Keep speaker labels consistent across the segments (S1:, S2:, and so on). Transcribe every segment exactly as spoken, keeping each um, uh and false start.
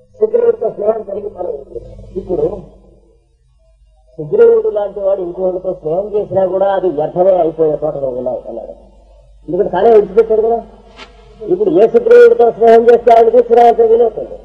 S1: సుగ్రీవుడితో స్నేహం కలిగి ఇప్పుడు సుగ్రీవుడు లాంటి వాడు ఇంకోటితో స్నేహం చేసినా కూడా అది వ్యర్థమే అయిపోయే తోటలో ఉన్నాయి అన్నాడు. ఎందుకంటే తానే విడిచిపెట్టాడు కదా. ఇప్పుడు ఏ సుగ్రీవుడితో స్నేహం చేస్తే ఆయన తీసుకురావాల్సిన వీలవుతుంది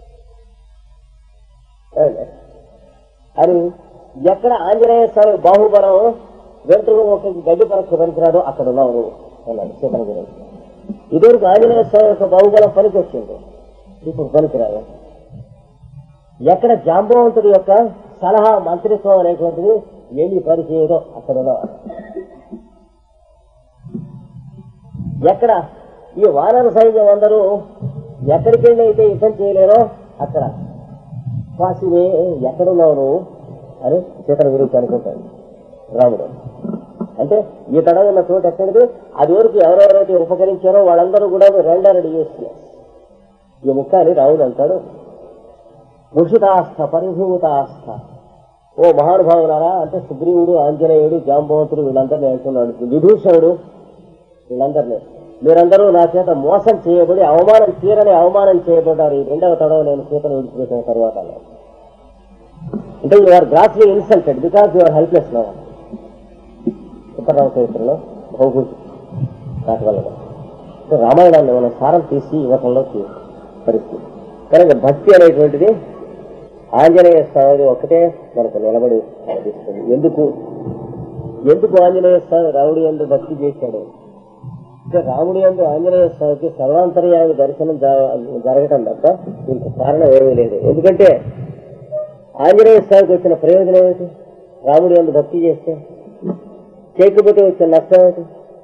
S1: అని ఎక్కడ ఆంజనేయ స్వామి బాహుబలం వెంట్రుక ఒక గడ్డి పరీక్ష పనికిరాదు అక్కడ ఉన్నావు నువ్వు అన్నాడు సీతల గురించి. ఇదివరకు ఆంజనేయ స్వామి యొక్క బాహుబలం పనికి వచ్చింది, ఇప్పుడు పనికిరాదు. ఎక్కడ జాంబవంతుడి యొక్క సలహా మంత్రిత్వం అనేటువంటిది ఏమి పని చేయదో అక్కడ ఉన్నావు. ఎక్కడ ఈ వానర సైన్యం అందరూ ఎక్కడికెళ్ళి అయితే యుద్ధం చేయలేరో అక్కడ కాశీవే ఎక్కడున్నావు నువ్వు అని సీతల గురించి అనుకుంటాడు రాముడు. అంటే ఈ తడ ఉన్న చోటు ఎక్కడిది, అది వరకు ఎవరెవరైతే ఉపకరించారో వాళ్ళందరూ కూడా రెండరడి చేసి ఈ ముక్క అని రాముడు అంటాడు. ముషితాస్థ పరిభూతాస్థ, ఓ మహానుభావులారా అంటే సుగ్రీవుడు, ఆంజనేయుడు, జాంబవంతుడు వీళ్ళందరినీ అంటున్నాడు, విభీషణుడు వీళ్ళందరినీ మీరందరూ నా చేత మోసం చేయబడి అవమానం తీరని అవమానం చేయబడ్డారు ఈ రెండవ తడవ నేను సీతను విడిచిపెట్టిన తర్వాత. అంటే you are grossly insulted because you are helpless now. ఉత్తరరామ చరిత్రలో భౌగోళిక నాటి వల్ల రామాయణాన్ని మనం సారం తీసి ఇవ్వటంలో పరిస్థితి. కనుక భక్తి అనేటువంటిది ఆంజనేయ స్వామి ఒక్కటే మనకు నిలబడి తీసుకుంది. ఎందుకు ఎందుకు ఆంజనేయ స్వామి రాముడి యందు భక్తి చేశాడు అంటే రాముడి యందు ఆంజనేయ స్వామికి సర్వాంతర్యామి దర్శనం జరగటం తప్ప ఇంత కారణం ఏమీ లేదు. ఎందుకంటే ఆంజనేయ స్వామికి వచ్చిన ప్రయోజనం ఏమిటి? రాముడి యందు భక్తి చేస్తే చేయకపోతే వచ్చిన నష్టం ఏమిటి?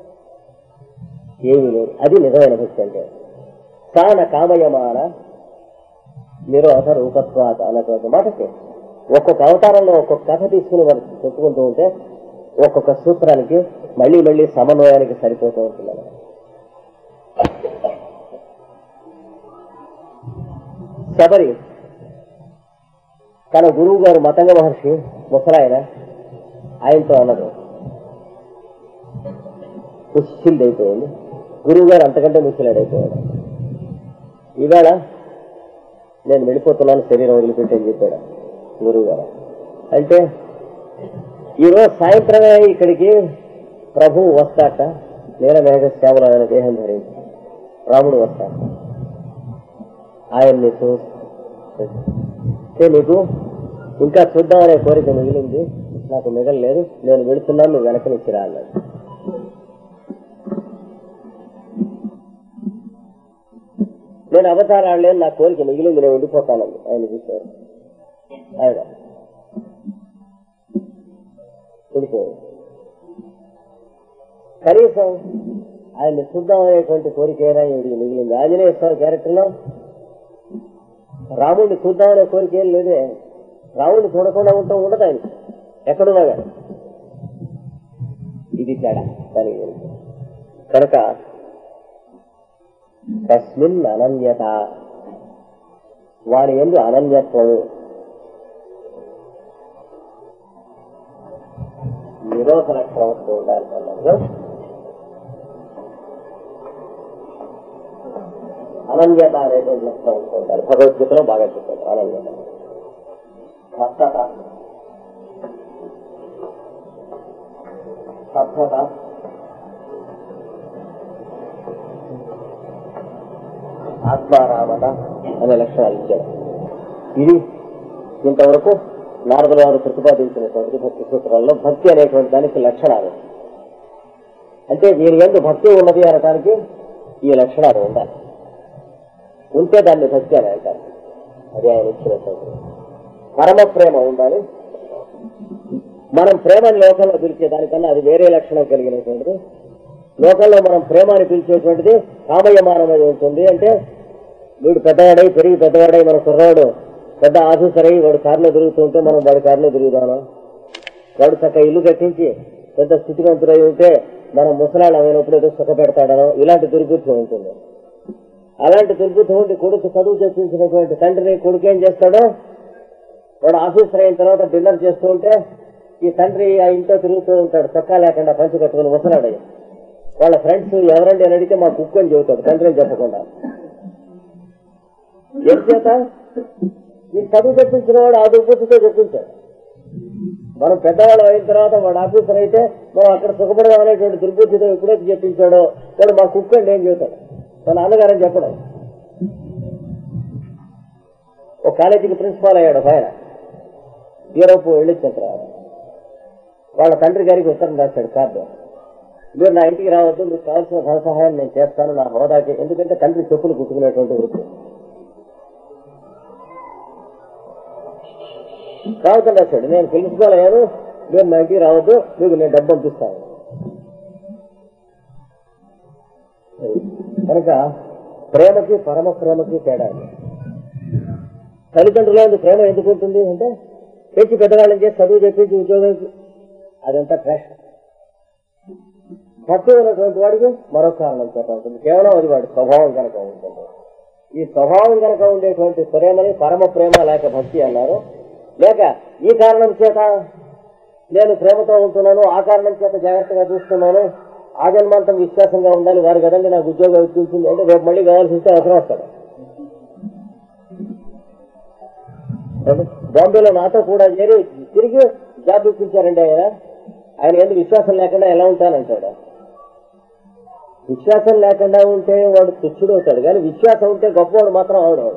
S1: ఏమీ లేదు. అది నిజమైన భక్తి అంటే. సాన కామయమాన నిరోధ రూపత్వాత అన్నటువంటి మాటకి ఒక్కొక్క అవతారంలో ఒక్కొక్క కథ తీసుకుని మనం చెప్పుకుంటూ ఉంటే ఒక్కొక్క సూత్రానికి మళ్లీ మళ్లీ సమన్వయానికి సరిపోతూ ఉంటుంది. శబరి తన గురువు గారు మతంగ మహర్షి ముసలాయన ఆయనతో అన్నది ముసిల్దైపోయింది. గురువు గారు అంతకంటే ముసిలాడైపోయాడు. ఇవాళ నేను వెళ్ళిపోతున్నాను, శరీరం వదిలిపెట్టని చెప్పాడు గురువు గారు. అంటే ఈరోజు సాయంత్రమే ఇక్కడికి ప్రభువు వస్తాట, నీలమేఘ శ్యామల ఆయన దేహం ధరించి రాముడు వస్తాట. ఆయన్ని చూస్తే నీకు ఇంకా చూద్దామనే కోరిక మిగిలింది, నాకు మిగలలేదు, నేను వెళుతున్నాను, నువ్వు వెనకనిచ్చిరా అన్నాడు. నేను అవతారాడలేను, నా కోరిక మిగిలింది, నేను ఉండిపోతానండి ఆయన చూశారు. ఆయన ఉండిపోయాడు. కనీసం ఆయన్ని చూద్దామనేటువంటి కోరికైనా ఈవిడికి మిగిలింది. ఆంజనేయ స్వామి క్యారెక్టర్లో రాముడిని చూద్దామనే కోరిక ఏం లేదే. రాముడిని చూడకుండా ఉంటాం ఉండదు ఆయన ఎక్కడున్నా కానీ. ఇది తేడా దానికి గురించి. కనుక తస్మిన్ అనన్యత, వారి యందు అనన్యత్వం, నిరోధ లక్షణం వస్తూ ఉండాలి. అనన్యత అనేటువంటి లక్షణం వస్తూ ఉండాలి. భగవద్గీతలో బాగా చెప్పారు అనన్యత. సత్తత, సత్తత, ఆత్మారామత అనే లక్షణాలు ఇచ్చాడు. ఇది ఇంతవరకు నారదుల వారు ప్రతిపాదించినటువంటి భక్తి సూత్రాల్లో భక్తి అనేటువంటి దానికి లక్షణాలు. అంటే వీరి యందు భక్తి ఉన్నది అనటానికి ఈ లక్షణాలు ఉండాలి. ఉంటే దాన్ని భక్తి అని అంటారు. అది ఆయన ఇచ్చినటువంటి పరమ ప్రేమ ఉండాలి. మనం ప్రేమని లోకంలో పిలిచేదానికన్నా అది వేరే లక్షణం కలిగినటువంటిది. లోకంలో మనం ప్రేమని పిలిచేటువంటిది కామయమానమై ఉంటుంది. అంటే వీడు పెద్దవాడై పెరిగి పెద్దవాడై మన కుర్రవాడు పెద్ద ఆఫీసర్ అయ్యి వాడు కారులో తిరుగుతుంటే మనం వాడి కారులో తిరుగుదాను, వాడు చక్క ఇల్లు కట్టించి పెద్ద స్థితివంతుడై ఉంటే మనం ముసలాళ్ళు అయినప్పుడు ఏదో సుఖ పెడతాడనో ఇలాంటి దుర్బుద్ధి ఉంటుంది. అలాంటి దుర్బుద్ధి ఉండి కొడుకు చదువు చెప్పించినటువంటి తండ్రిని కొడుకు ఏం చేస్తాడో, వాడు ఆఫీసర్ అయిన తర్వాత డిన్నర్ చేస్తూ ఉంటే ఈ తండ్రి ఆ ఇంట్లో తిరుగుతూ ఉంటాడు చొక్కా లేకుండా పంచి కట్టుకుని ముసలాడయ్య. వాళ్ళ ఫ్రెండ్స్ ఎవరండి అని అడిగితే మా కుక్కు అని చెబుతాడు తండ్రి అని చెప్పకుండా. ఏం చేత ఈ చదువు చెప్పించిన వాడు ఆ దుర్బుద్ధితో చెప్పించాడు. మనం పెద్దవాళ్ళు అయిన తర్వాత వాడు ఆఫీసర్ అయితే మనం అక్కడ సుఖపడదాం అనేటువంటి దుర్బుద్ధితో ఎప్పుడైతే చెప్పించాడో వాడు మా కుక్క అండి ఏం చెబుతాడు, మా నాన్నగారని చెప్పడం. ఒక కాలేజీకి ప్రిన్సిపాల్ అయ్యాడు ఒక ఆయన, యూరోప్ వెళ్ళొచ్చిన తర్వాత వాళ్ళ తండ్రి గారికి ఉత్తరం రాశాడు కార్డు, మీరు నా ఇంటికి రావద్దు, మీకు కావాల్సిన ధన సహాయం నేను చేస్తాను నా హోదాకి, ఎందుకంటే తండ్రి చెప్పులు కుట్టుకునేటువంటి వృత్తి. రావద్దని రాశాడు, నేను ప్రిన్సిపాల్ అయ్యాను, మీరు నా ఇంటికి రావద్దు, మీకు నేను డబ్బు పంపిస్తాను. కనుక ప్రేమకి పరమ ప్రేమకి తేడా. తల్లిదండ్రుల ప్రేమ ఎందుకు ఉంటుంది అంటే పెంచి పెద్దవాళ్ళని చేసి చదువు చెప్పించి ఉద్యోగం, అదంతా ట్రాష్. భక్తి ఉన్నటువంటి వాడికి మరొక కారణం చెప్పాల్సింది, కేవలం అది వాడి స్వభావం కనుక ఉంటుంది. ఈ స్వభావం కనుక ఉండేటువంటి ప్రేమని పరమ ప్రేమ లేక భక్తి అన్నారు. లేక ఈ కారణం చేత నేను ప్రేమతో ఉంటున్నాను, ఆ కారణం చేత జాగ్రత్తగా చూస్తున్నాను, ఆ జన్మాంతం విశ్వాసంగా ఉండాలి, వారి కదండి నాకు ఉద్యోగం ఇప్పించింది అంటే రేపు మళ్ళీ కావాల్సి వస్తే అవసరం వస్తాడు. బాంబేలో నాతో కూడా చేరి తిరిగి జాబ్ ఇప్పించారండి ఆయన. ఆయన ఎందుకు విశ్వాసం లేకుండా ఎలా ఉంటానంటాడు. విశ్వాసం లేకుండా ఉంటే వాడు తుచ్చుడు అవుతాడు, కానీ విశ్వాసం ఉంటే గొప్పవాడు మాత్రం అవడవాడు.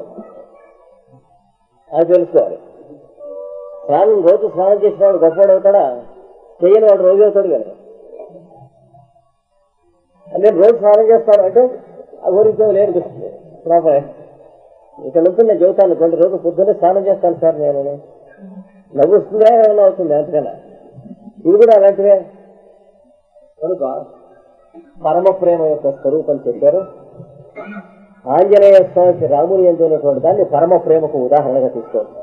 S1: అది తెలుసుకోవాలి. స్నానం రోజు స్నానం చేసిన వాడు గొప్పవాడు అవుతాడా, చెయ్యని వాడు రోజు అవుతాడు కనుక. నేను రోజు స్నానం చేస్తాను అంటే ఆ గురించి లేనిపిస్తుంది. ప్రాపర్ ఇక్కడ నుంచి నేను చెబుతాను, కొన్ని రోజులు పొద్దున్నే స్నానం చేస్తాను సార్ నేను, నవ్వుస్తుందా ఏమైనా అవుతుంది అంతకన్నా. ఇవి కూడా అలాంటివే. కనుక పరమ ప్రేమ యొక్క స్వరూపం చెప్పారు. ఆంజనేయ స్వామికి రాముని ఎందు ఉన్నటువంటి దాన్ని పరమ ప్రేమకు ఉదాహరణగా తీసుకోవచ్చు.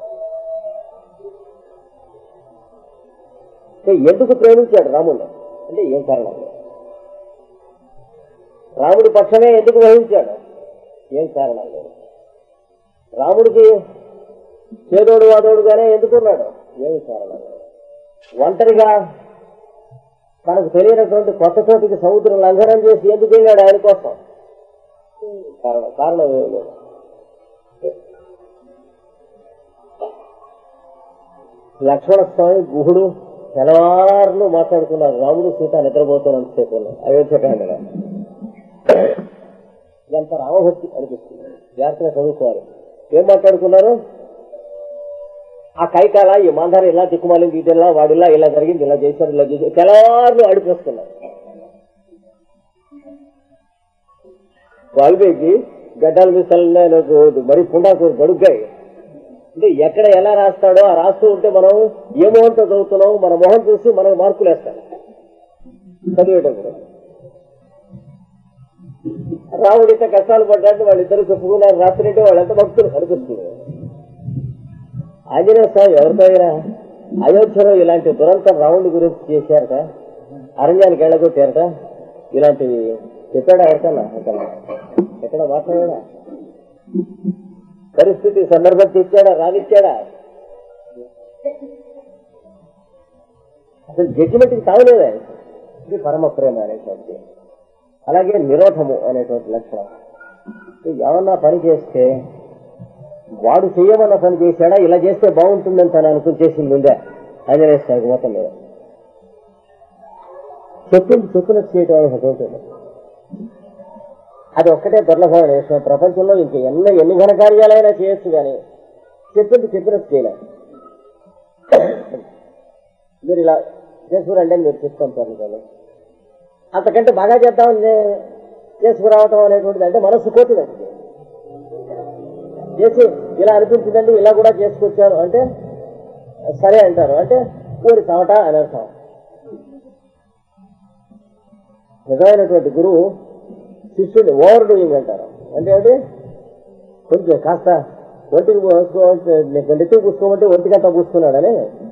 S1: ఎందుకు ప్రేమించాడు రాముడిని అంటే ఏం కారణం? రాముడి పక్షమే ఎందుకు వహించాడు? ఏం కారణం లేదు. రాముడికి చేదోడు వాదోడుగానే ఎందుకున్నాడు? ఏమి కారణం లేదు. ఒంటరిగా తనకు తెలియనటువంటి కొత్త చోటికి సముద్రం లంఘనం చేసి ఎందుకు వెళ్ళాడు ఆయన కోసం? కారణం కారణం ఏమి లేదు. లక్ష్మణ స్వామి గుహుడు తెల్లవారులు మాట్లాడుకున్నారు. రాముడు సీత నిద్రపోతున్నంతసేపు అయోధ్యకాండగా. ఎంత రామభక్తి అనిపిస్తుంది. జాగ్రత్తగా చదువుకోవాలి. ఏం మాట్లాడుకున్నారు? ఆ కైకాల ఈ మాంధార ఇలా దిక్కుమాలింది, ఇదిలా వాడిలా ఇలా జరిగింది, ఇలా చేశారు, ఇలా చేశారు, తెల్లవారులు అడిపోస్తున్నారు. వాల్మీకి గడ్డాల మిసాలు మరి పుండాకు గడుగ్గాయి అంటే ఎక్కడ ఎలా రాస్తాడో ఆ రాస్తూ ఉంటే మనం ఏ మొహంతో చదువుతున్నాం, మన మొహం చూసి మనకు మార్కులు వేస్తాడు చదివేటప్పుడు. రాముడు ఇంత కష్టాలు పడ్డాడు వాళ్ళిద్దరు చెప్పుకున్నారు రాత్రి అంటే వాళ్ళు ఎంత భక్తులు అనిపిస్తుంది. ఆంజనేయ స్వామి ఎవరితో అయినా అయోధ్యలో ఇలాంటి దురంతం రాముడి గురించి చేశారట, అరణ్యానికి వెళ్ళగొట్టారట, ఇలాంటివి చెప్పాడా ఎవరికన్నా? ఎక్కడ మాట్లాడా? పరిస్థితి సందర్భం తెచ్చాడా? రానిచ్చాడా? అసలు జడ్జిమెంట్కి తాగలేదా? ఇది పరమ ప్రేమ అనేటువంటి. అలాగే నిరోధము అనేటువంటి లక్షణం. ఏమన్నా పని చేస్తే వాడు చెయ్యమన్న పని చేశాడా, ఇలా చేస్తే బాగుంటుందని తను అనుకుని చేసింది ఉందా? ఆంజనేయ స్వామికి మొత్తం మీద చెప్పింది చెప్పినట్టు చేయటం అనేది అది ఒక్కటే దుర్లభమైన విషయం. ప్రపంచంలో ఇంక ఎన్న ఎన్ని ఘన కార్యాలైనా చేయొచ్చు, కానీ చెప్పింది చెప్పినట్టు చేయలేదు. మీరు ఇలా చేసుకురండి అని మీరు చెప్తాను సార్, అంతకంటే బాగా చేద్దామని చేసుకురావటం అనేటువంటిది అంటే మనస్సు కోతిదండి. చేసి ఇలా అనిపించిందండి, ఇలా కూడా చేసుకొచ్చాను అంటే సరే అంటారు, అంటే ఊరి చవట అని అర్థం. నిజమైనటువంటి గురువు శిష్యుని ఓవర్ డూయింగ్ అంటారు. అంటే అది కొంచెం కాస్త ఒంటికి నెత్తికి పూసుకోమంటే ఒంటికంతా పూసుకున్నాడని,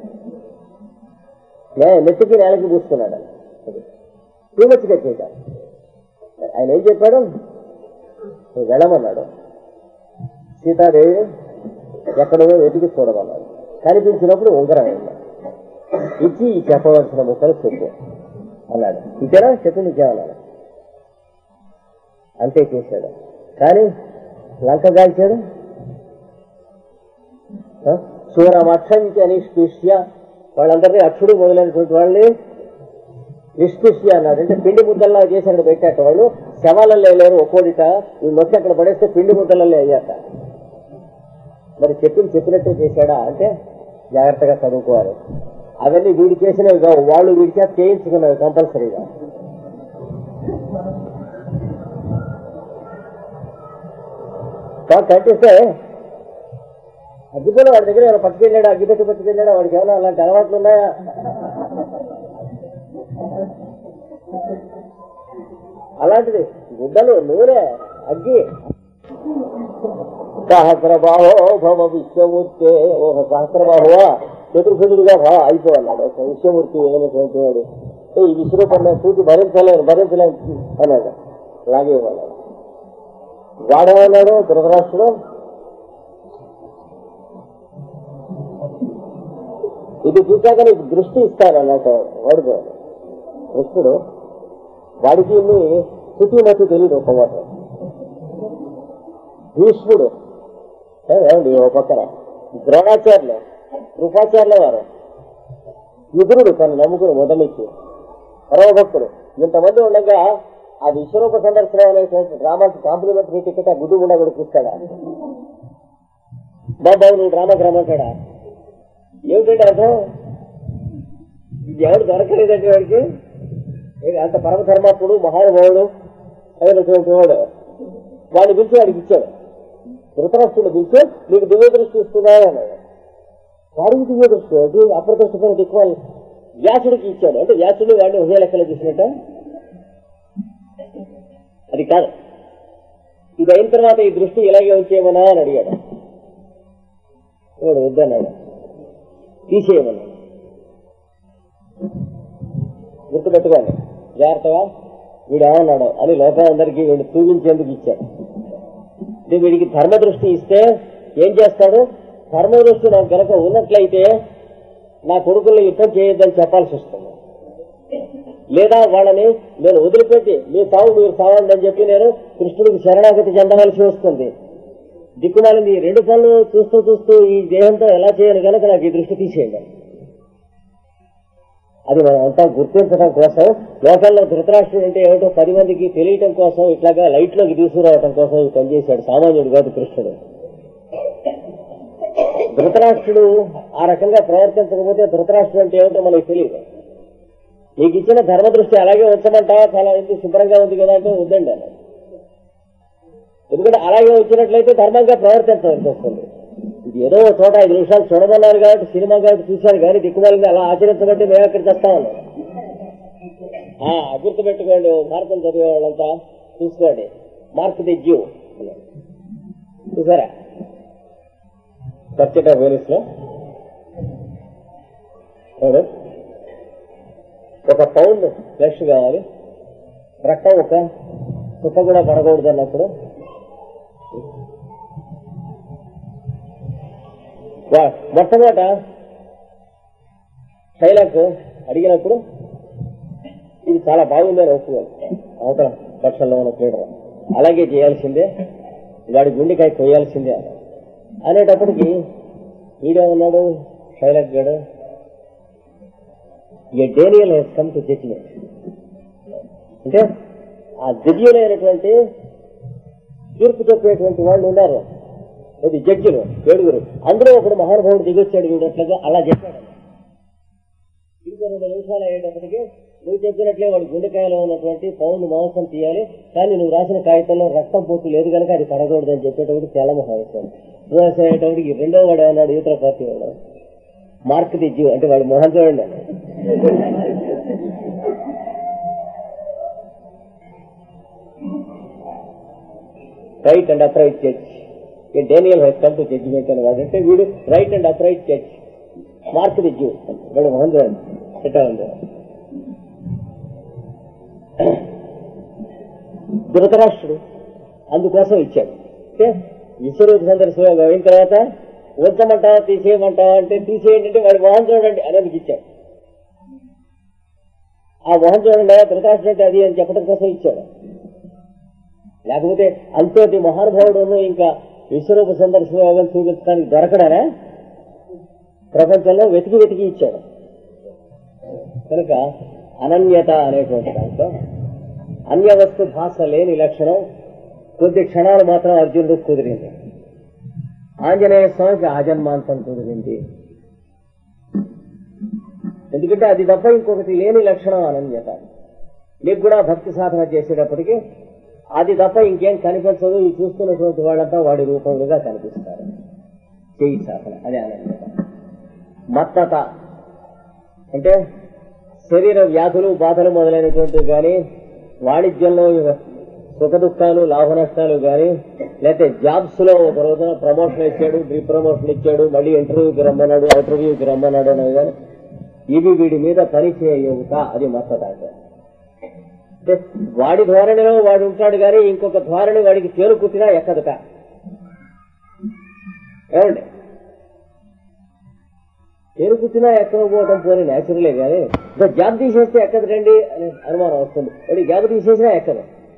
S1: నెత్తికి నేలకి పూసుకున్నాడని టూమచ్గా చేశాడు. ఆయన ఏం చెప్పాడు? వెళ్ళమన్నాడు. సీతాదేవి ఎక్కడో వెతికి చూడమన్నాడు. కనిపించినప్పుడు ఉంగరం అయింది, ఇచ్చి చెప్పవలసిన ముక్కలు చెప్పు అన్నాడు. ఇచ్చారా? చెప్పింది ఇచ్చామన్నాడు. అంతే చేశాడు. కానీ లంక గాల్చాడు, శూరమక్షంచ నిష్పిష్య, వాళ్ళందరినీ అక్షుడు మొదలైనటువంటి వాళ్ళని నిష్పిష్య అన్నాడు. అంటే పిండి ముద్దల్లా చేసి పెట్టాట. వాళ్ళు శవాలలో లేరు ఒక్కోడిట, ఈ నొక్కి అక్కడ పడేస్తే పిండి ముద్దలలో అయ్యాక. మరి చెప్పింది చెప్పినట్టే చేశాడా అంటే జాగ్రత్తగా చదువుకోవాలి. అవన్నీ వీడి చేసినవి కావు, వాళ్ళు వీడి చేత చేయించుకున్నవి కంపల్సరీగా. కట్టిస్తే అగ్గిపోయిన వాడి దగ్గర ఏమైనా పట్టుకెళ్ళాడా, అగ్గిపెట్టి పట్టుకెళ్ళాడా, వాడికి ఏమైనా అలాంటి అలవాట్లు ఉన్నాయా? అలాంటిది గుడ్డలు, నూనె, అగ్గి. సహస్రబాహో భవ విశ్వమూర్తి, ఓహ సహస్రబాహువా చతుర్భుజుడుగా భా అయిపోవాలన్నాడు. విశ్వమూర్తి అయినటువంటి వాడు ఈ విశ్వరూపంలో చూసి భరించలేను భరించలేను అన్నాడు. అలాగే అన్నాడు. వాడేమన్నాడు ధృతరాష్ట్రుడు, ఇది చూశాక నీకు దృష్టి ఇస్తానన్నట్టు వాడుకో. కృష్ణుడు వాడికి శృతిమతి తెలియదు. ఒక మాట భీష్ముడు ఏమండి ఓ పక్కన, ద్రోణాచార్యులు, కృపాచార్యుల వారు, విదురుడు తను నమ్ముకుని మొదలెచ్చి పరమభక్తుడు, ఇంతమంది ఉండగా ఆ విశ్వరూప సందర్శన అనేటువంటి డ్రామాకి కాంప్లిమెంటరీ టికెట్ ఆ గుడ్డు గుండా కూడా చూస్తాడా? బాబాబు నువ్వు డ్రామాకి రమ్మంటాడా? ఏమిటంటే అర్థం, ఎవడు దొరకలేదంటే వాడికి. అంత పరమధర్మాత్ముడు మహానుభావుడు అయినటువంటి వాడు వాడిని పిలిచి వాడికి ఇచ్చాడు. ధృతరాష్ట్రుడు పిలిచి నీకు దివ్య దృష్టి ఇస్తున్నాడు అన్నాడు. వాడికి దివ్య దృష్టి అది అప్రదృష్టి పైన ఎక్కువ వ్యాసుడికి ఇచ్చాడు. అంటే వ్యాసుడు వాడిని ఒకే లెక్కలో చూసినట్ట అది కాదు. ఇది అయిన తర్వాత ఈ దృష్టి ఇలాగే ఉంచేయమనా అని అడిగాడు. వాడు వద్దన్నాడు, తీసేయమన్నాడు. గుర్తుపెట్టుకోండి జాగ్రత్తగా, వీడు ఏమన్నాడు అని లోకాలందరికీ వీడు చూపించేందుకు ఇచ్చాడు. అంటే వీడికి ధర్మదృష్టి ఇస్తే ఏం చేస్తాడు? ధర్మదృష్టి నాకు కనుక ఉన్నట్లయితే నా కొడుకుల్ని యుద్ధం చేయొద్దని చెప్పాల్సి వస్తుంది. లేదా వాళ్ళని నేను వదిలిపెట్టి మీ సాగు మీరు సావండి అని చెప్పి నేను కృష్ణుడికి శరణాగతి చెందవలసి వస్తుంది. దిక్కుమాలింది ఈ రెండు పనులు చూస్తూ చూస్తూ ఈ దేహంతో ఎలా చేయను కనుక నాకు ఈ దృష్టి తీసేయండి. అది మనం అంతా గుర్తించడం కోసం, లోకల్లో ధృతరాష్ట్రుడు అంటే ఏమిటో పది మందికి తెలియటం కోసం ఇట్లాగా లైట్ లోకి తీసుకురావటం కోసం ఈ పనిచేశాడు. సామాన్యుడు కాదు కృష్ణుడు. ధృతరాష్ట్రుడు ఆ రకంగా ప్రవర్తించకపోతే ధృతరాష్ట్రుడు అంటే ఏమిటో మనకు తెలియదు. నీకు ఇచ్చిన ధర్మదృష్టి అలాగే ఉంచమంటావా, చాలా ఎందుకు శుభ్రంగా ఉంది కదా అంటే వద్దండి అన్న. ఎందుకంటే అలాగే వచ్చినట్లయితే ధర్మంగా ప్రవర్తించవలసి వస్తుంది. ఇది ఏదో చోట ఐదు నిమిషాలు చూడమన్నారు కాబట్టి సినిమా కాబట్టి చూశారు కానీ దిక్కుమాలింది అలా ఆచరించబట్టి మేము అక్కడికి వస్తామన్నాం. గుర్తుపెట్టుకోండి, భారతం చదివే వాళ్ళంతా చూసుకోండి. మార్క్ ది జ్యూ చూసారా సబ్జెక్ట్ ఆఫ్ వెనిస్ లో ఒక పౌండ్ ఫ్లెష్ కావాలి, రక్తం ఒక చుక్క కూడా పడకూడదు అన్నప్పుడు మొట్టమొదట శైలకు అడిగినప్పుడు ఇది చాలా బాగుందని ఒప్పుకోవాలి. అవతల పక్షంలో ఉన్న క్రీడలు అలాగే చేయాల్సిందే, వాడి గుండెకాయ కొయ్యాల్సిందే అనేటప్పటికీ వీడేమన్నాడు శైలక్ గాడు, a Daniel has come to judgment. అంటే ఆ దివ్యులైనటువంటి తీర్పు చెప్పేటువంటి వాళ్ళు ఉన్నారు, అది జడ్జిలు ఏడుగురు, అందులో ఒకడు మహానుభావుడు దిగొచ్చాడు వీడట్లుగా అలా చెప్పాడు. ఇంకో రెండు నిమిషాలు అయ్యేటప్పటికి నువ్వు చెప్పినట్లే వాడి గుండెకాయలో ఉన్నటువంటి పౌండ్ మాంసం తీయాలి, కానీ నువ్వు రాసిన కాగితంలో రక్తం పోటు లేదు కనుక అది పడకూడదు అని చెప్పేటప్పుడు తెల్లమొహం వేశాడు. రివర్స్ అయ్యేటప్పటికి రెండో వాడు ఏమన్నాడు, యూత్ర పార్టీ వాడు, మార్క్ ది జ్యూ అంటే వాడు మొహం చూడండి అన్నాడు. Right and upright judge, Daniel has come to judgment అని వాడు అంటే వీడు right and upright judge, mark the Jew వాడు మొహం చూడండి ఎట్లా ఉంది. ధృతరాష్ట్రుడు అందుకోసం ఇచ్చాడు. అంటే విశ్వరూప సందర్శన అయిన తర్వాత ఉంచమంటావా తీసేయమంటావా అంటే తీసేయండి అంటే వాడు మొహం చూడండి అనేది ఇచ్చాడు. ఆ మొహం చూడండి ధృతరాష్ట్రుడు అంటే అది అని చెప్పడం కోసం ఇచ్చాడు. లేకపోతే అంతటి మహానుభావుడు ఇంకా విశ్వరూప సందర్శన యోగం చూపించడానికి దొరకడానే ప్రపంచంలో వెతికి వెతికి ఇచ్చాడు. కనుక అనన్యత అనేటువంటి దాంట్లో అన్యవస్తు భాష లేని లక్షణం కొద్ది క్షణాలు మాత్రం అర్జునుడు కుదిరింది. ఆంజనేయ స్వామికి ఆజన్మాంతం కుదిరింది. ఎందుకంటే అది తప్ప ఇంకొకటి లేని లక్షణం అనన్యత. నీకు కూడా భక్తి సాధన చేసేటప్పటికీ అది తప్ప ఇంకేం కనిపించదు. ఈ చూస్తున్నటువంటి వాళ్ళంతా వాడి రూపంగా కనిపిస్తారు. చేయి సాధన అది అనన్యత. మత్తత అంటే శరీర వ్యాధులు బాధలు మొదలైనటువంటివి కానీ, వాణిజ్యంలో సుఖ దుఃఖాలు లాభ నష్టాలు కానీ, లేకపోతే జాబ్స్ లో ఒక రోజున ప్రమోషన్ ఇచ్చాడు, రీ ప్రమోషన్ ఇచ్చాడు, మళ్ళీ ఇంటర్వ్యూకి రమ్మన్నాడు, ఇంటర్వ్యూకి రమ్మన్నాడు అనేవి కానీ ఇవి వీడి మీద పని చేయవుతా అది మత్తత. అంటే వాడి ధోరణిలో వాడు ఉంటాడు కానీ ఇంకొక ధోరణి వాడికి చేరు కుట్టినా ఎక్కదట. ఏమండి, చేరు కుట్టినా ఎక్కకపోవడం పోనీ న్యాచురలే కానీ ఇంకా జాబ్ తీసేస్తే ఎక్కదు రండి అనే అనుమానం వస్తుంది. వాడి జాబ్ తీసేసినా ఎక్కదు,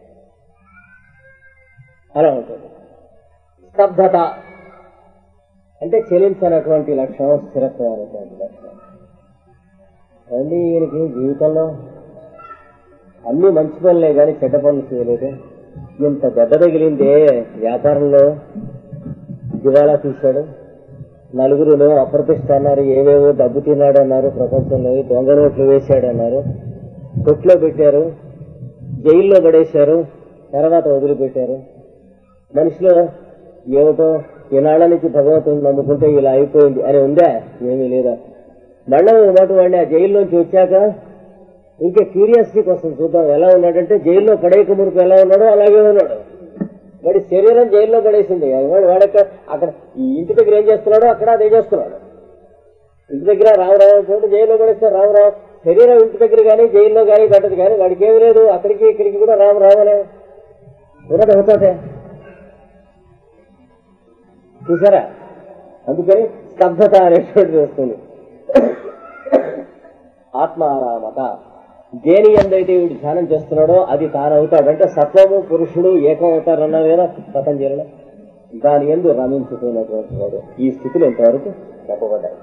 S1: అలా ఉంటుంది. స్తబ్దత అంటే చెలించనటువంటి లక్షణం, స్థిరత్వమైనటువంటి లక్షణం. అండి ఈయనకి జీవితంలో అన్ని మంచి పనులే కానీ చెడ్డ పనులు చేయలేదు. ఇంత దెబ్బ తగిలిందే వ్యాపారంలో, దివాళా తీశాడు, నలుగురులో అప్రతిష్ట అన్నారు, ఏవేవో డబ్బు తిన్నాడు అన్నారు, ప్రపంచంలో దొంగ నోట్లు వేశాడు అన్నారు, కొట్లో పెట్టారు, జైల్లో పడేశారు, తర్వాత వదిలిపెట్టారు. మనిషిలో ఏమిటో ఈనాళ్ల నుంచి భగవంతుని నమ్ముకుంటే ఇలా అయిపోయింది అని ఉందా? ఏమీ లేదా. మళ్ళా మాట వాడిని ఆ జైల్లోంచి వచ్చాక ఇంకే క్యూరియాసిటీ కోసం చూద్దాం ఎలా ఉన్నాడంటే, జైల్లో పడేక మునుపు ఎలా ఉన్నాడో అలాగే ఉన్నాడు. వాడి శరీరం జైల్లో పడేసింది. వాడు వాడక అక్కడ ఈ ఇంటి దగ్గర ఏం చేస్తున్నాడో అక్కడ అదే చేస్తున్నాడు. ఇంటి దగ్గర రామరావు అంటే జైల్లో పడేస్తే రామరావు, శరీరం ఇంటి దగ్గర కానీ జైల్లో కానీ పడ్డది కానీ వాడికి ఏమి లేదు. అక్కడికి ఇక్కడికి కూడా రామరావు అనే ఉన్నది అవుతాటే చూసారా. అందుకని స్తబ్దత అనేటువంటిది వస్తుంది. ఆత్మారామత, దేని ఎందైతే వీడు ధ్యానం చేస్తున్నాడో అది తానవుతాడు. అంటే సత్వము పురుషుడు ఏకం అవుతారన్నారు కదా పతంజలిలో. దాని ఎందు రమించుకున్నటువంటి వాడు. ఈ స్థితిలో ఇంతవరకు చెప్పబడ్డాయి.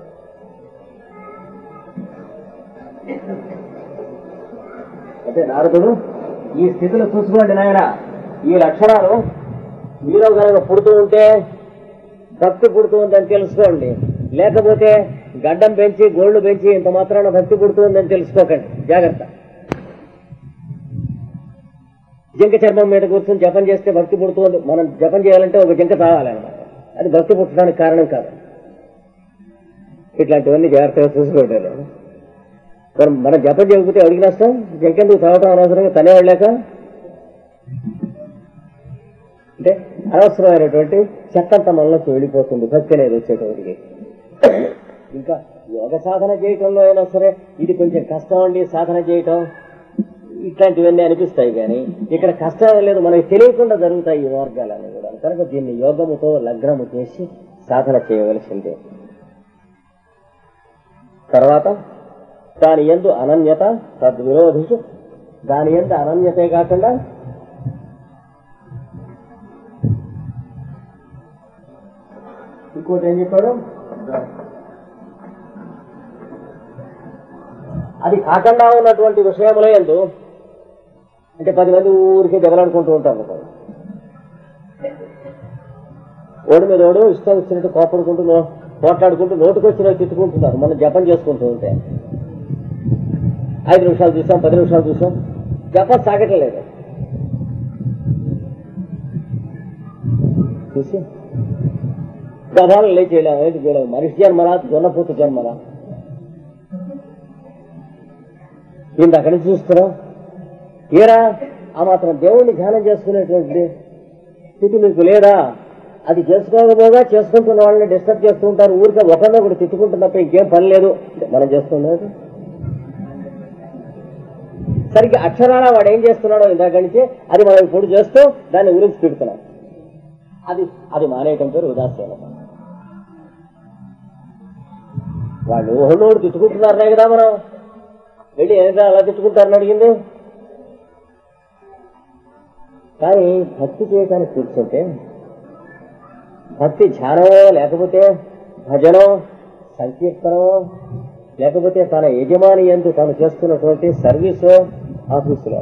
S1: అంటే నారదుడు ఈ స్థితిలో చూసుకోండి నాయన, ఈ లక్షణాలు మీలో కనుక పుడుతూ ఉంటే భక్తి పుడుతూ ఉందని తెలుసుకోండి. లేకపోతే గడ్డం పెంచి గోళ్లు పెంచి ఇంత మాత్రాన భక్తి పుడుతుందని తెలుసుకోకండి, జాగ్రత్త. జింక చర్మం మీద కూర్చొని జపం చేస్తే భక్తి పుడుతుంది. మనం జపం చేయాలంటే ఒక జింక తాగాలన్నమాట. అది భక్తి పుట్టడానికి కారణం కాదు. ఇట్లాంటివన్నీ జాగ్రత్తగా చూసుకుంటారు. మనం మనం జపం చేయకపోతే అడిగి నష్టం, జింకెందుకు తాగటం అనవసరంగా తనేవాళ్ళాక. అంటే అనవసరమైనటువంటి చెత్తంత మనలోకి వెళ్ళిపోతుంది భక్తి అనేది వచ్చేటప్పటికి. ఇంకా యోగ సాధన చేయటంలో అయినా సరే ఇది కొంచెం కష్టం అండి సాధన చేయటం, ఇట్లాంటివన్నీ అనిపిస్తాయి. కానీ ఇక్కడ కష్టం లేదు, మనకి తెలియకుండా జరుగుతాయి ఈ మార్గాలన్నీ కూడా. కనుక దీన్ని యోగముతో లగ్నము చేసి సాధన చేయవలసిందే. తర్వాత దాని యందు అనన్యత తద్విరోధిషు, దాని యందు అనన్యతే కాకుండా ఇంకోటి ఏం చెప్పాడు, అది కాకుండా ఉన్నటువంటి విషయంలో ఎందు అంటే పది మంది ఊరికే దెబ్బలాడుకుంటూ ఉంటారు. ఓడి మీద ఓడు ఇష్టం వచ్చినట్టు కోపడుకుంటూ పోట్లాడుకుంటూ నోటుకొచ్చినట్టు తిట్టుకుంటున్నారు. మనం జపం చేసుకుంటూ ఉంటే ఐదు నిమిషాలు చూసాం, పది నిమిషాలు చూసాం, జపం సాగట్లేదు. చూసి గభాలను లేచేయలేము, ఏంటి చేయలేము. మనిషి జన్మరా జొన్నపూత జన్మరా ఇంత అక్కడి నుంచి చూస్తున్నాం. ఏరా ఆ మాత్రం దేవుణ్ణి ధ్యానం చేసుకునేటువంటి స్థితి మీకు లేదా? అది చేసుకోకపోగా చేసుకుంటున్న వాళ్ళని డిస్టర్బ్ చేస్తూ ఉంటారు. ఊరికే ఒకరిని ఒకటి తిట్టుకుంటున్నప్పుడు ఇంకేం పని లేదు. మనం చేస్తున్నది సరిగ్గా అక్షరాల వాడు ఏం చేస్తున్నాడో ఇందాక నుంచి అది మనం ఇప్పుడు చేస్తూ దాన్ని గురించి తిడుతున్నాం. అది అది మానేయటం పేరు ఉదాసీనత. వాళ్ళు ఊహలోడు తిట్టుకుంటున్నారనే కదా మనం వెళ్ళి ఏదైనా అలా తిట్టుకుంటారని అడిగింది. కానీ భక్తి చేయటానికి కూర్చుంటే భక్తి ధ్యానమో లేకపోతే భజనో సంకీర్తనం లేకపోతే తన యజమాని యందు తాను చేస్తున్నటువంటి సర్వీసు ఆఫీసులో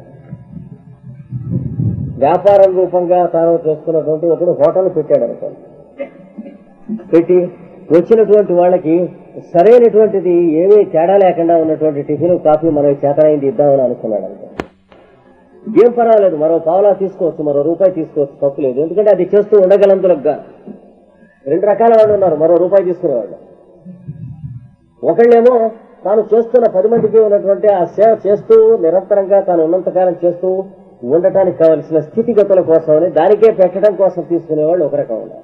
S1: వ్యాపారం రూపంగా తాను చేస్తున్నటువంటి ఒకడు హోటల్ పెట్టాడు అనుకోండి. పెట్టి వచ్చినటువంటి వాళ్ళకి సరైనటువంటిది ఏమీ తేడా లేకుండా ఉన్నటువంటి టిఫిన్ కాఫీ మనకి చేతనైంది ఇద్దామని అనుకున్నాడు అనుకో. ఏం పర్వాలేదు, మరో పావులా తీసుకోవచ్చు, మరో రూపాయి తీసుకోవచ్చు, తప్పులేదు. ఎందుకంటే అది చేస్తూ ఉండగలందులకు రెండు రకాల వాళ్ళు ఉన్నారు మరో రూపాయి తీసుకునేవాళ్ళు. ఒకళ్ళేమో తాను చేస్తున్న పది మందికి ఉన్నటువంటి ఆ సేవ చేస్తూ నిరంతరంగా తాను ఉన్నంతకాలం చేస్తూ ఉండటానికి కావలసిన స్థితిగతుల కోసమని దానికే పెట్టడం కోసం తీసుకునేవాళ్ళు ఒక రకం ఉన్నారు.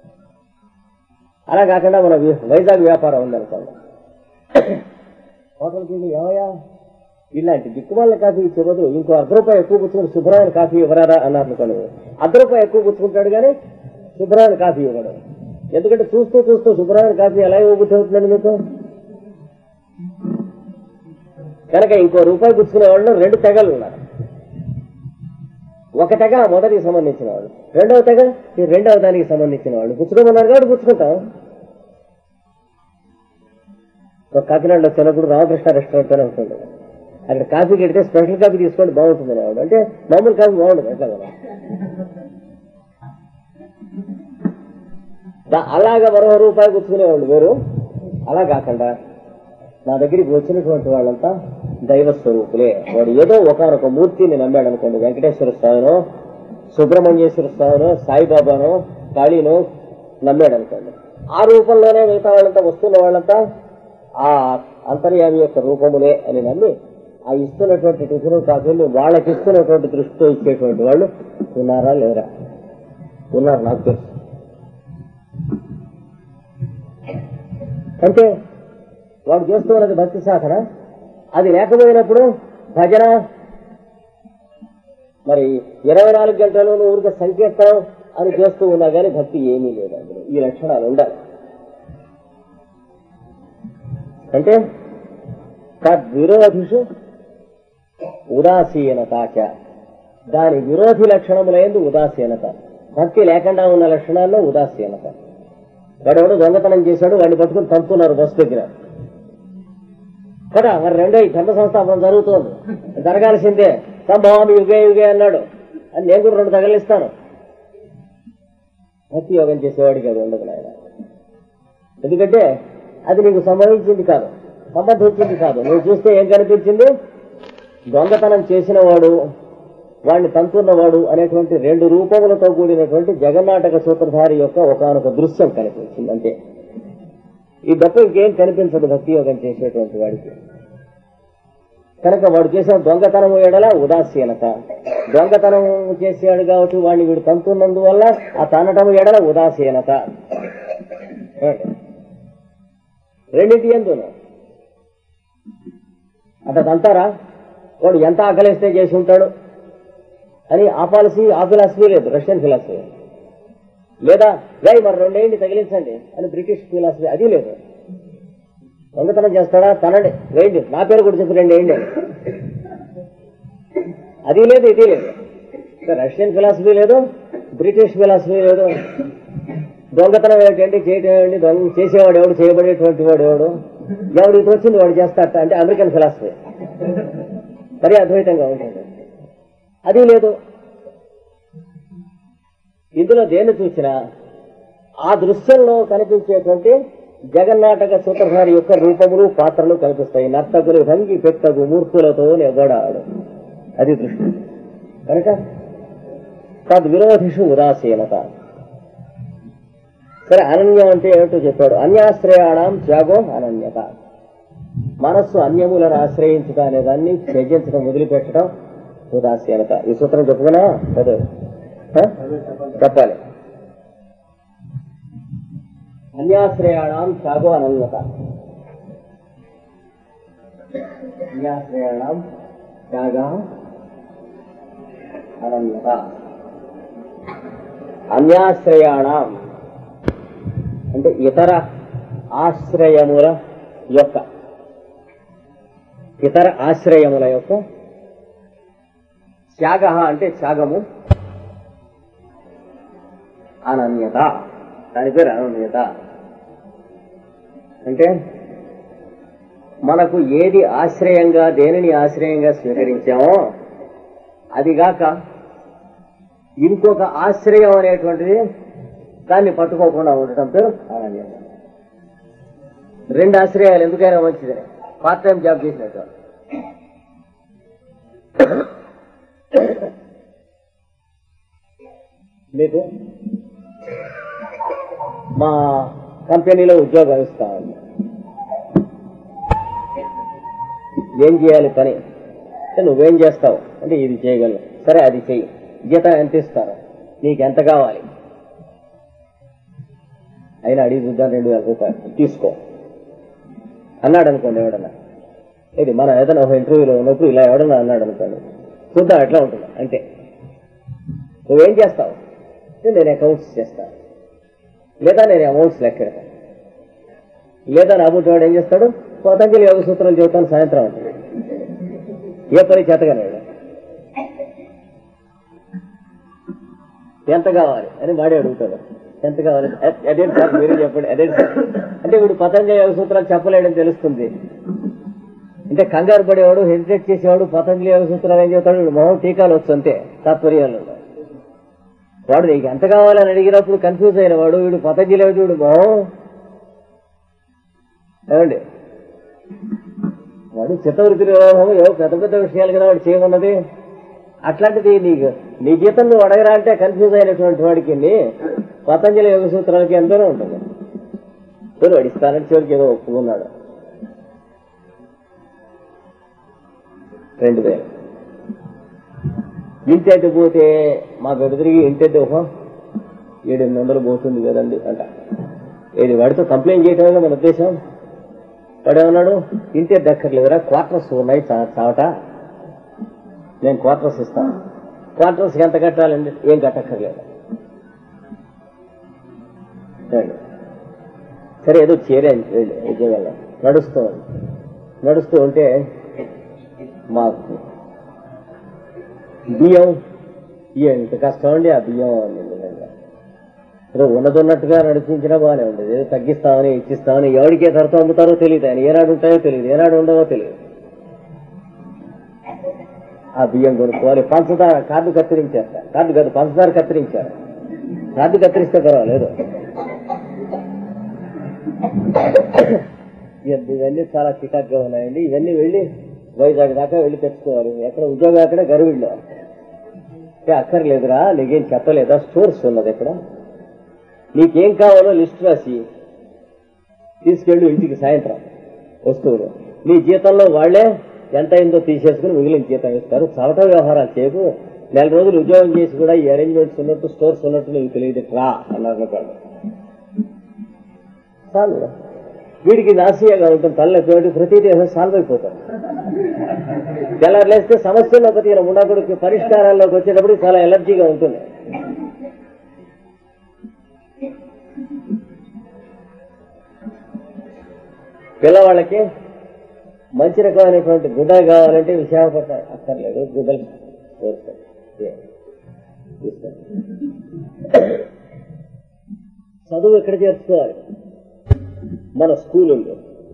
S1: అలా కాకుండా మన వైజాగ్ వ్యాపారం ఉందనుకోండి, హోటల్కి ఏమయ్యా ఇలాంటి దిక్కుమాల కాఫీ ఇచ్చే బదులు ఇంకో అర్ధ రూపాయి ఎక్కువ పుచ్చుకుని శుభ్రమైన కాఫీ ఇవ్వరాదా అన్నారు అనుకోండి. అర్ధ రూపాయి ఎక్కువ పుచ్చుకుంటాడు కానీ శుభ్రమైన కాఫీ ఇవ్వడం. ఎందుకంటే చూస్తూ చూస్తూ శుభ్రమైన కాఫీ ఎలా ఇవ్వబుద్ధి అవుతుందండి మీకు? కనుక ఇంకో రూపాయి పుచ్చుకునే వాళ్ళు రెండు తెగలు ఉన్నారు. ఒక తెగ మొదటికి సంబంధించిన వాళ్ళు, రెండవ తెగ ఈ రెండవ దానికి సంబంధించిన వాళ్ళు. పుచ్చుకోమన్నారు కాబట్టి పుచ్చుకుంటాం. కాకినాడలో చిన్నప్పుడు రామకృష్ణ రెస్టారెంట్ అని ఉంటుంది. అక్కడ కాఫీ కడితే స్పెషల్ కాఫీ తీసుకోండి బాగుంటుంది అనేవాడు. అంటే మామూలు కాఫీ బాగుంటుంది ఎట్లా కదా. అలాగా మరో రూపాయి పుచ్చుకునేవాళ్ళు వేరు. అలా కాకుండా నా దగ్గరికి వచ్చినటువంటి వాళ్ళంతా దైవ స్వరూపులే. వాడు ఏదో ఒకనొక మూర్తిని నమ్మాడు అనుకోండి, వెంకటేశ్వర స్వామినో సుబ్రహ్మణ్యేశ్వర స్వామినో సాయిబాబానో కాళీనో నమ్మాడు అనుకోండి. ఆ రూపంలోనే మిగతా వాళ్ళంతా వస్తున్న వాళ్ళంతా ఆ అంతర్యామి యొక్క రూపములే అని నమ్మి ఆ ఇస్తున్నటువంటి టిఫిన్ కాఫీలు వాళ్ళకి ఇస్తున్నటువంటి దృష్టితో ఇచ్చేటువంటి వాళ్ళు ఉన్నారా లేరా? ఉన్నారు, నాకు తెలుసు. అంటే వాడు చేస్తున్నది భక్తి సాధన. అది లేకపోయినప్పుడు భజన, మరి ఇరవై నాలుగు గంటలు ఊరికే సంకీర్తనం అని చేస్తూ ఉన్నా కానీ భక్తి ఏమీ లేదు. అందులో ఈ లక్షణాలు ఉండాలి. అంటే తద్విరోధిషు ఉదాసీనతాచ, దాని విరోధి లక్షణములందు ఉదాసీనత. భక్తి లేకుండా ఉన్న లక్షణాల్లో ఉదాసీనత. వాడెవడు దొంగతనం చేశాడు, వాడిని పట్టుకుని తంపుతున్నారు బస్సు దగ్గర కదా. మరి రెండో ఈ ధర్మ సంస్థాపన జరుగుతోంది, జరగాల్సిందే, సంభవామి యుగే యుగే అన్నాడు అని నేను కూడా రెండు తగలిస్తాను. భక్తి యోగం చేసేవాడికి అది ఉండదు నాయన. ఎందుకంటే అది నీకు సంభవించింది కాదు, సంబంధించింది కాదు. నువ్వు చూస్తే ఏం కనిపించింది? దొంగతనం చేసిన వాడు, వాడిని తంతున్నవాడు అనేటువంటి రెండు రూపములతో కూడినటువంటి జగన్నాటక సూత్రధారి యొక్క ఒకనొక దృశ్యం కనిపించింది అంతే. ఈ తప్ప ఇంకేం కనిపించదు భక్తి యోగం చేసేటువంటి వాడికి. కనుక వాడు చేసిన దొంగతనం ఎడల ఉదాసీనత. దొంగతనం చేసాడు కాబట్టి వాడిని వీడు తంతున్నందువల్ల ఆ తనటం ఎడల ఉదాసీనత. రెండింటి ఎందును అట్లా తంతారా? వాడు ఎంత ఆకలిస్తే చేసి ఉంటాడు అని ఆ పాలసీ ఆ ఫిలాసఫీ లేదు, రష్యన్ ఫిలాసఫీ. లేదా వై మరి రెండేంటి తగిలించండి అని బ్రిటిష్ ఫిలాసఫీ, అది లేదు. దొంగతనం చేస్తాడా తనండి, వేయండి, నా పేరు కూడా చెప్పి రెండు వేయండి, అది లేదు, ఇది లేదు. రష్యన్ ఫిలాసఫీ లేదు, బ్రిటిష్ ఫిలాసఫీ లేదు. దొంగతనం ఏంటంటే చేయటం ఏమిటి, దొంగ చేసేవాడు ఎవడు, చేయబడేటువంటి వాడు ఎవడు, ఎవడికి వచ్చింది వాడు చేస్తాట అంటే అమెరికన్ ఫిలాసఫీ. మరీ అద్వైతంగా ఉంటుంది, అది లేదు. ఇందులో దేన్ని చూసినా ఆ దృశ్యంలో కనిపించేటువంటి జగన్నాటక సూత్రధారి యొక్క రూపములు పాత్రలు కనిపిస్తాయి. నర్తకులు భంగి పెట్టగు మూర్తులతో నెవ్వడాడు, అది దృష్టి. కనుక తద్విరోధిషు ఉదాసీనత. సరే, అనన్యం అంటే ఏమిటో చెప్పాడు. అన్యాశ్రయాణం త్యాగో అనన్యత. మనస్సు అన్యములను ఆశ్రయించుట అనే దాన్ని త్యజించడం, వదిలిపెట్టడం ఉదాసీనత. ఈ సూత్రం చెప్పుకున్నా చదువు చెప్పాలి. అన్యాశ్రయాణం త్యాగో అనన్యత. అన్యాశ్రయాణం త్యాగ అనన్యత. అన్యాశ్రయాణం అంటే ఇతర ఆశ్రయముల యొక్క ఇతర ఆశ్రయముల యొక్క త్యాగ అంటే త్యాగము, అనన్యత, దాని పేరు అనన్యత. అంటే మనకు ఏది ఆశ్రయంగా దేనిని ఆశ్రయంగా స్వీకరించామో అదిగాక ఇంకొక ఆశ్రయం అనేటువంటిది దాన్ని పట్టుకోకుండా ఉండటం పేరు అనన్యం. రెండు ఆశ్రయాలు ఎందుకైనా మంచిదే. పార్ట్ టైం జాబ్ చేసినట్టు మీకు మా కంపెనీలో ఉద్యోగం ఇస్తామని ఏం చేయాలి పని అంటే నువ్వేం చేస్తావు అంటే ఇది చేయగలను. సరే అది చెయ్యి. జీతం ఎంత ఇస్తారు, నీకు ఎంత కావాలి అయినా అడిగి చూద్దాం, రెండు వేల రూపాయలు తీసుకో అన్నాడు అనుకోండి. ఎవడన్నా ఇది మనం ఏదైనా ఒక ఇంటర్వ్యూలో ఉన్నప్పుడు ఇలా ఎవడన్నా అన్నాడు అనుకోండి, చూద్దాం ఎట్లా ఉంటుంది. అంటే నువ్వేం చేస్తావు అంటే నేను అకౌంట్స్ చేస్తాను, లేదా నేను అమౌంట్స్ లెక్కెడతాను, లేదా రాబోతే వాడు ఏం చేస్తాడు పతంజలి యోగ సూత్రాలు చెబుతాను సాయంత్రం అంటే ఏ పని చేతగానేవాడు. ఎంత కావాలి అని వాడే అడుగుతాడు. ఎంత కావాలి అదేంటి సార్ మీరే చెప్పండి, అదేంటి సార్ అంటే వీడు పతంజలి యోగ సూత్రాలు చెప్పలేడని తెలుస్తుంది. అంటే కంగారు పడేవాడు, హెసిటేట్ చేసేవాడు పతంజలి యోగ సూత్రాలు ఏం చెబుతాడు, వీడు మొహం టీకాలు వచ్చు అంతే తాత్పర్యాలు. వాడు నీకు ఎంత కావాలని అడిగినప్పుడు కన్ఫ్యూజ్ అయిన వాడు వీడు పతంజలి వీడు మొహం ఏమండి వాడు చిత్తవృత్తి నిర్వాహం ఏవో పెద్ద పెద్ద విషయాలు కదా వాడు చేయమన్నది. అట్లాంటిది నీకు నీ జీతం నువ్వు అడగరా అంటే కన్ఫ్యూజ్ అయినటువంటి వాడికి పతంజలి యోగ సూత్రాలకి ఎంతోనే ఉంటుంది. వాడు ఇస్తానంటే చివరికి ఏదో ఒప్పుకున్నాడు. రెండు వేలు ఇంటి పోతే మా గడు తిరిగి ఇంటి ఒక ఏడెనిమిది వందలు పోతుంది కదండి అంట. ఏది వాడితో కంప్లైంట్ చేయటమే మన ఉద్దేశం. వాడేమన్నాడు ఇంటి దక్కర్లేదురా క్వార్టర్స్ ఉన్నాయి చావట, నేను క్వార్టర్స్ ఇస్తాను. క్వార్టర్స్కి ఎంత కట్టాలండి, ఏం కట్టక్కర్లేదు. సరే ఏదో చేరే విజయవాడ నడుస్తూ నడుస్తూ ఉంటే మాకు బియ్యం ఇంత కష్టం అండి. ఆ బియ్యం ఏదో ఉన్నదున్నట్టుగా నడిపించినా బాగానే ఉండేది. ఏదో తగ్గిస్తామని ఇచ్చిస్తామని ఎవరికి ఏ ధరతో అమ్ముతారో తెలియదు, ఆయన ఏనాడు ఉంటాయో తెలియదు, ఏనాడు ఉండవో తెలియదు. ఆ బియ్యం కొనుక్కోవాలి. పంచదార కార్డు కత్తిరించారు, కార్డు కాదు పంచదార కత్తిరించారు. కార్డు కత్తిరిస్తే పర్వాలేదు. ఇవన్నీ చాలా చికాక్గా ఉన్నాయండి. ఇవన్నీ వెళ్ళి వైజాగ్ దాకా వెళ్ళి తెచ్చుకోవాలి. ఎక్కడ ఉద్యోగం అక్కడ గరువిళ్ళు అక్కర్లేదురా, నీకేం చెప్పలేదా, స్టోర్స్ ఉన్నది ఇక్కడ, నీకేం కావాలో లిస్ట్ రాసి తీసుకెళ్ళు ఇంటికి సాయంత్రం వస్తువులు. నీ జీతంలో వాళ్లే ఎంత అయిందో తీసేసుకుని మిగిలిన జీతం ఇస్తారు. చవట వ్యవహారాలు చేయకు. నెల రోజులు ఉద్యోగం చేసి కూడా ఈ అరేంజ్మెంట్స్ ఉన్నట్టు స్టోర్స్ ఉన్నట్టు నీకు తెలియదు రా అన్నారు. చాలు వీడికి నాసియాగా ఉంటుంది, తల్లెప్పటి ప్రతిదీ సాల్వ్ అయిపోతాడు. తెల్లారులేస్తే సమస్యలోకి తీర ఉండకూడదు, పరిష్కారాల్లోకి వచ్చేటప్పుడు చాలా ఎలర్జీగా ఉంటుంది. పిల్లవాళ్ళకి మంచి రకమైనటువంటి గుడ్డలు కావాలంటే విశాఖపట్నం అక్కర్లేదు, గుడ్డలు చదువు ఎక్కడ చేర్చుకోవాలి, మన స్కూల్ ఉంది.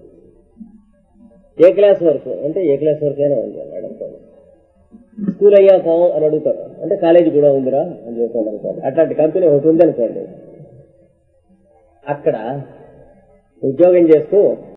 S1: ఏ క్లాస్ వరకు అంటే ఏ క్లాస్ వరకు అయినా ఉంది అని అడుగుతాడు. స్కూల్ అయ్యాక అని అడుగుతాడు అంటే కాలేజీ కూడా ఉందిరా అని చెప్తాడు అనుకోండి. అట్లాంటి కంపెనీ ఒకటి ఉంది అనుకోండి. అక్కడ ఉద్యోగం చేస్తూ